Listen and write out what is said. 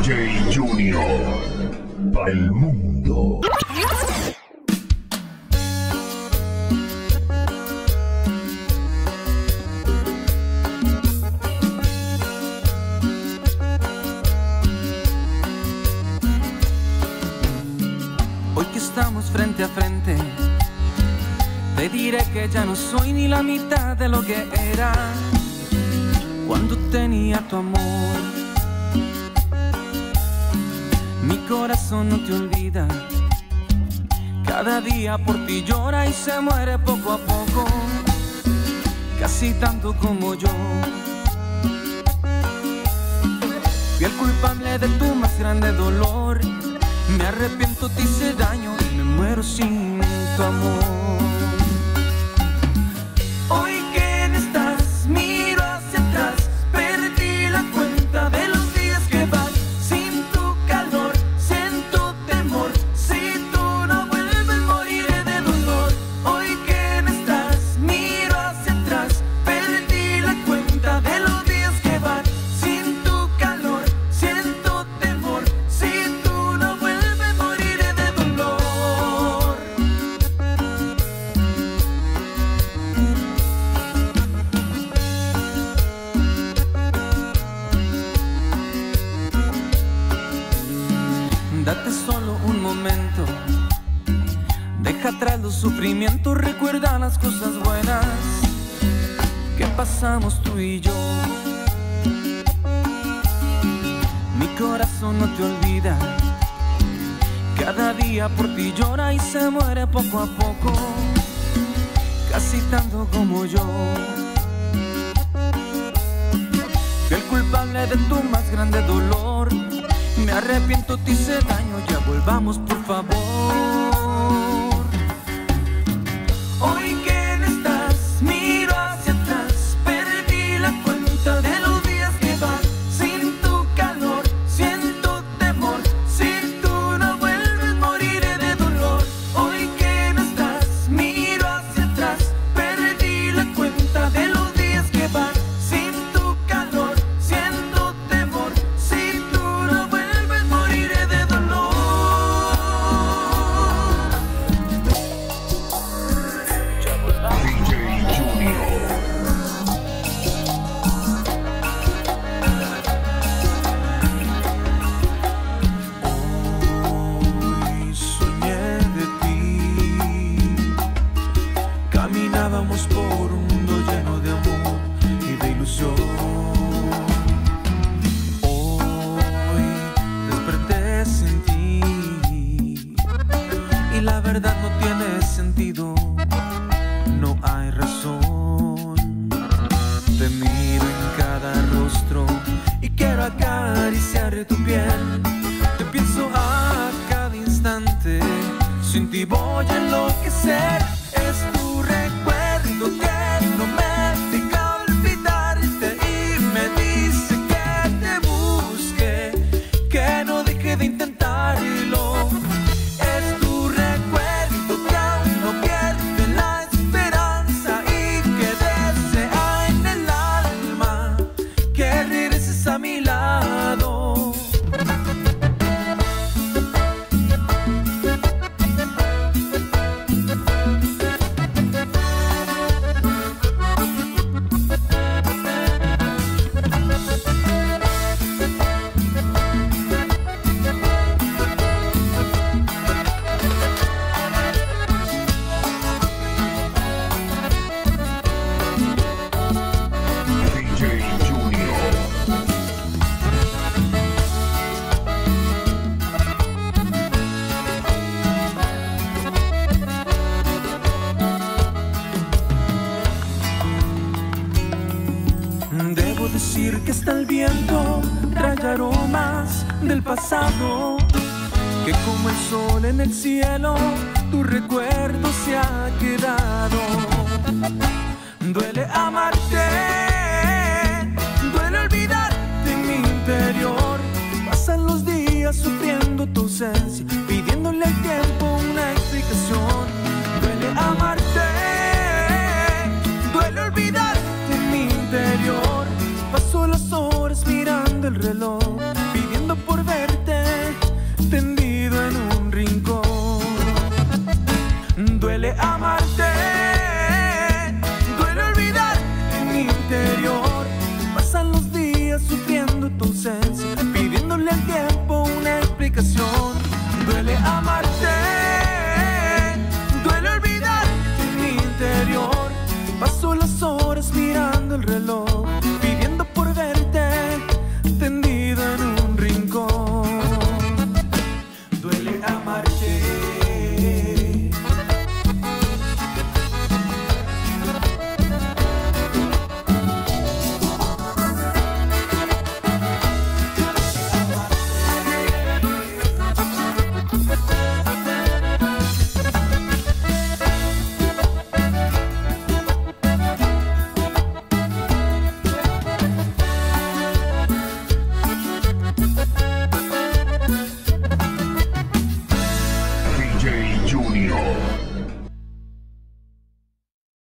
DJ Junior para el mundo. Hoy que estamos frente a frente, te diré que ya no soy ni la mitad de lo que era cuando tenía tu amor. Mi corazón no te olvida, cada día por ti llora y se muere poco a poco, casi tanto como yo. Fui el culpable de tu más grande dolor, me arrepiento, te hice daño y me muero sin tu amor. Hoy que no estás, miro hacia atrás, perdí la cuenta de los días que van sin tu calor, siento temor, si tú no vuelves moriré de dolor. Hoy que no estás, miro hacia atrás, perdí la cuenta de los días que van sin tu calor, siento temor, si tú no vuelves moriré de dolor. Date solo un momento, deja atrás los sufrimientos, recuerda las cosas buenas que pasamos tú y yo. Mi corazón no te olvida, cada día por ti llora y se muere poco a poco, casi tanto como yo. Fui el culpable de tu más grande dolor, me arrepiento, te hice daño, ya volvamos por favor. Hoy que no estás, miro hacia atrás, perdí la cuenta de los días que van sin tu calor, siento temor, si tú no vuelves moriré de dolor. Hoy que no estás, miro hacia atrás, perdí la cuenta de los días que van sin tu calor, siento temor, si tú no vuelves moriré de dolor. DJ Junior. Hoy soñé de ti, caminábamos por un mundo lleno de amor y de ilusión. Hoy desperté sin ti y la verdad no tiene sentido, no hay razón. Te miro en cada rostro y quiero acariciar tu piel. Te pienso a cada instante, sin ti voy a enloquecer. Es tu recuerdo que no me deja olvidarte y me dice que te busque, que no deje de intentarlo. Es tu recuerdo que aún no pierde la esperanza y que desea en el alma que regreses a mi lado. DJ Junior. Debo decir que hasta el viento trae aromas del pasado, que como el sol en el cielo, tu recuerdo se ha quedado. Duele amarte, duele olvidarte en mi interior. Pasan los días sufriendo tu ausencia, pidiéndole al tiempo una explicación. Duele amarte, duele olvidarte en mi interior. Paso las horas mirando el reloj, pidiendo por ver el tiempo una explicación. Duele amarte, duele olvidarte en mi interior. Paso las horas mirando el reloj